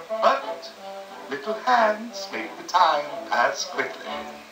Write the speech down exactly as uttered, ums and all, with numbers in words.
But little hands make the time pass quickly.